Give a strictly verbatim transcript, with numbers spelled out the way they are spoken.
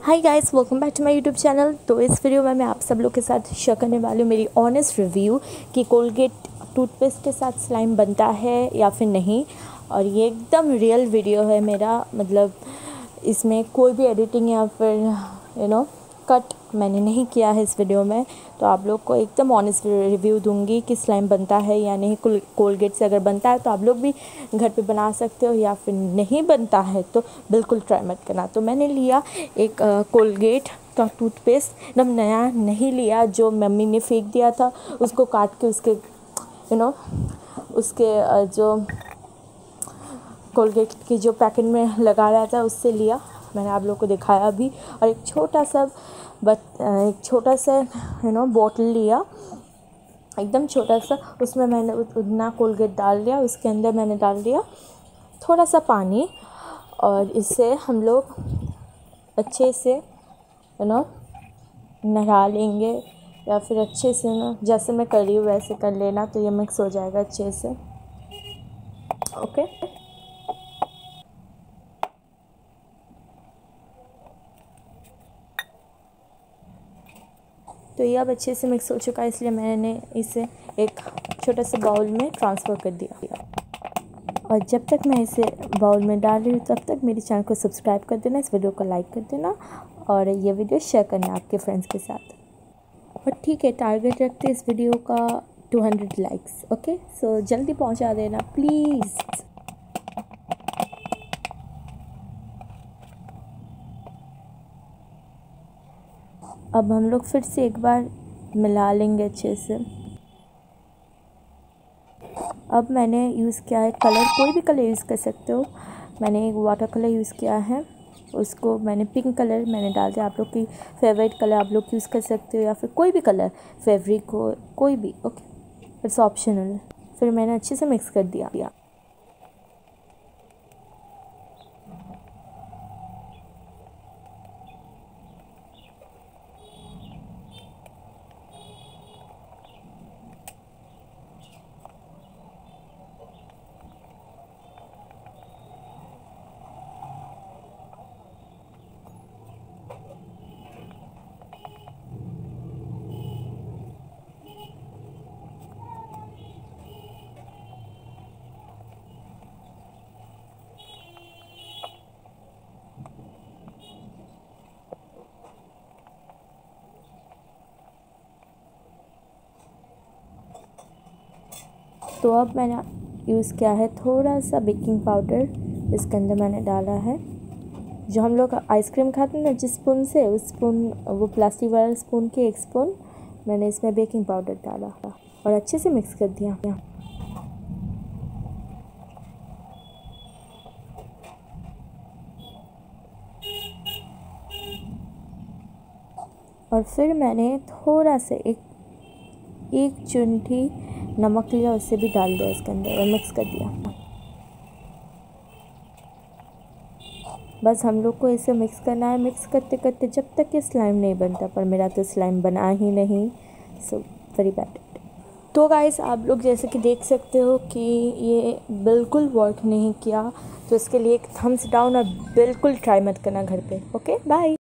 Hi guys, welcome back to my YouTube channel. तो इस video में मैं आप सब लोग के साथ शेयर करने वाली हूँ मेरी ऑनेस्ट रिव्यू कि कोलगेट टूथपेस्ट के साथ स्लाइम बनता है या फिर नहीं। और ये एकदम रियल वीडियो है मेरा, मतलब इसमें कोई भी एडिटिंग या फिर यू नो कट मैंने नहीं किया है इस वीडियो में। तो आप लोग को एकदम ऑनेस्ट रिव्यू दूंगी कि स्लाइम बनता है या नहीं। कोलगेट से अगर बनता है तो आप लोग भी घर पे बना सकते हो, या फिर नहीं बनता है तो बिल्कुल ट्राई मत करना। तो मैंने लिया एक कोलगेट का टूथपेस्ट, एकदम नया नहीं लिया जो मम्मी ने फेंक दिया था, उसको काट के उसके यू नो उसके uh, जो कोलगेट की जो पैकेट में लगा रहा था उससे लिया। मैंने आप लोग को दिखाया भी। और एक छोटा सा बट एक छोटा सा यू नो बॉटल लिया, एकदम छोटा सा। उसमें मैंने उतना कोलगेट डाल दिया, उसके अंदर मैंने डाल दिया थोड़ा सा पानी। और इससे हम लोग अच्छे से यू नो नहा लेंगे, या फिर अच्छे से ना जैसे मैं कर रही हूँ वैसे कर लेना, तो ये मिक्स हो जाएगा अच्छे से। ओके, तो ये अब अच्छे से मिक्स हो चुका है, इसलिए मैंने इसे एक छोटा सा बाउल में ट्रांसफ़र कर दिया। और जब तक मैं इसे बाउल में डाल रही हूँ तब तक मेरे चैनल को सब्सक्राइब कर देना, इस वीडियो को लाइक कर देना और ये वीडियो शेयर करना आपके फ्रेंड्स के साथ। और ठीक है, टारगेट रखते इस वीडियो का two hundred likes. Okay, so जल्दी पहुँचा देना प्लीज़। अब हम लोग फिर से एक बार मिला लेंगे अच्छे से। अब मैंने यूज़ किया है कलर, कोई भी कलर यूज़ कर सकते हो। मैंने एक वाटर कलर यूज़ किया है, उसको मैंने पिंक कलर मैंने डाल दिया। आप लोग की फेवरेट कलर आप लोग यूज़ कर सकते हो, या फिर कोई भी कलर फेवरिक हो, कोई भी। Okay, it's optional. फिर मैंने अच्छे से मिक्स कर दिया। तो अब मैंने यूज़ किया है थोड़ा सा बेकिंग पाउडर, इसके अंदर मैंने डाला है। जो हम लोग आइसक्रीम खाते हैं ना जिस स्पून से, उस स्पून, वो प्लास्टिक वाला स्पून के एक स्पून मैंने इसमें बेकिंग पाउडर डाला और अच्छे से मिक्स कर दिया। और फिर मैंने थोड़ा सा एक एक चुटकी नमक लिया, उससे भी डाल दिया इसके अंदर और मिक्स कर दिया। बस हम लोग को इसे मिक्स करना है। मिक्स करते करते जब तक ये स्लाइम नहीं बनता, पर मेरा तो स्लाइम बना ही नहीं, सो वेरी बैड। तो गाइस, आप लोग जैसे कि देख सकते हो कि ये बिल्कुल वर्क नहीं किया, तो इसके लिए एक थम्स डाउन, और बिल्कुल ट्राई मत करना घर पे। Okay, bye.